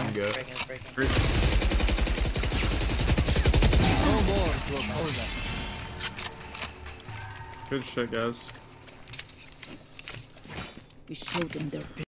can go. Breaking. No more. Hold that. Good shit, guys. We showed them their